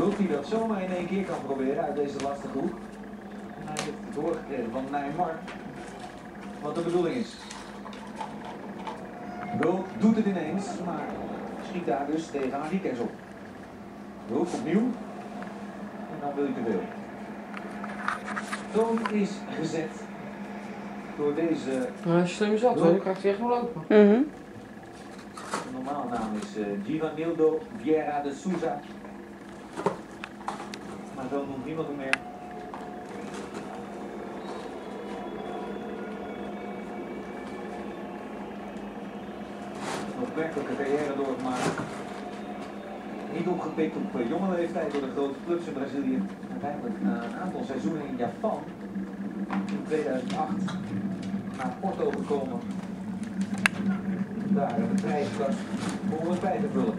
Wilt hij dat zomaar in één keer kan proberen uit deze lastige hoek? En hij heeft het doorgekregen van Neymar wat de bedoeling is. Wilt doet het ineens, maar schiet daar dus tegen Henriques op. Wilt opnieuw. En dan wil je te veel. Toon is gezet door deze... Nou, als je slim zat, dan krijgt hij echt wel lopen. De normale naam is Givanildo Vieira de Souza. Maar zo noemt niemand hem meer. Nog werkelijke carrière doorgemaakt. Niet opgepikt op jonge leeftijd door de grote clubs in Brazilië. Uiteindelijk na een aantal seizoenen in Japan, in 2008, naar Porto gekomen. Daar een prijskast om het bij te vullen.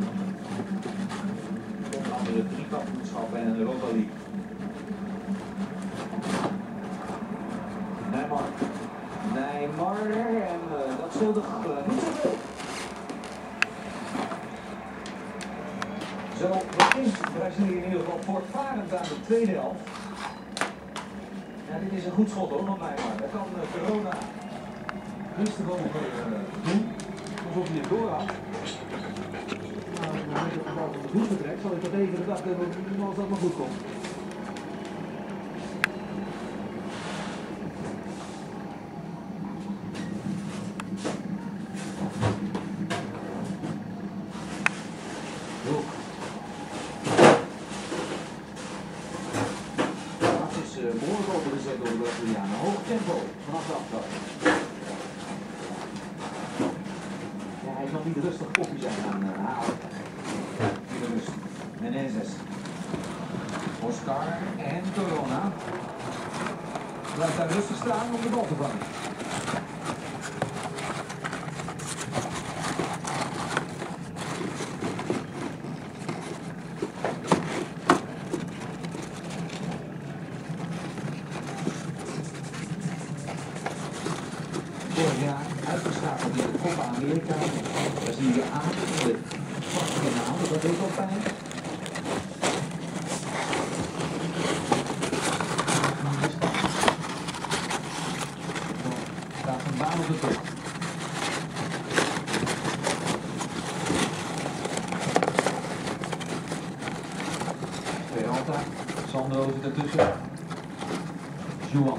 Onder andere 3 kampioenschappen en een Europa League. Neymar en dat scheelde niet zoveel. Zo begint Brazilië in ieder geval voortvarend aan de tweede helft. Ja, dit is een goed schot hoor, van Neymar. Dat kan Corona rustig over doen. Alsof hij het doorhoudt. Nou, als het gebouw van de voet betrekt, zal ik dat even de dag hebben als dat maar goed komt. Dat is behoorlijk overgezet door de Brazilianen. Hoog tempo vanaf de aftrap. Ja, hij zal niet rustig koffie zijn aan halen. Hier dus Menezes. Oscar en Corona. Blijft daar rustig staan om de bal te vangen. Vorig jaar uitgeschakeld in de Copa America. Brazilië aan in de kwartfinale, dat deed wel pijn. Staat een baan op de top. Peralta, Sandro zit ertussen. Juan.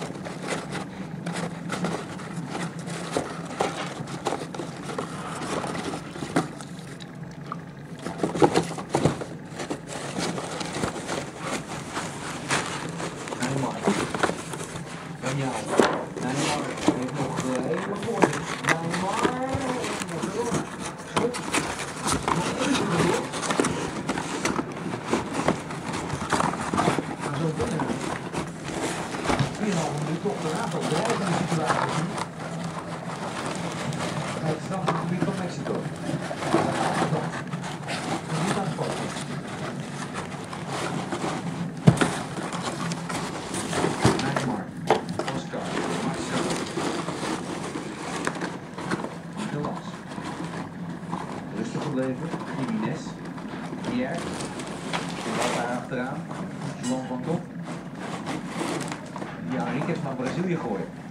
Neymar heeft nog hele voorzet. Neymar en Corona. Goed. Nog even door. Maar zo binnen. 2,5 minuut toch een aantal dreigende situaties. Bij het strafgebied van Mexico. Niet aan het foto. Rustig gebleven, Jiménez, Pierre, en wat daar achteraan, Juan van Top, die Henriques naar Brazilië gooien.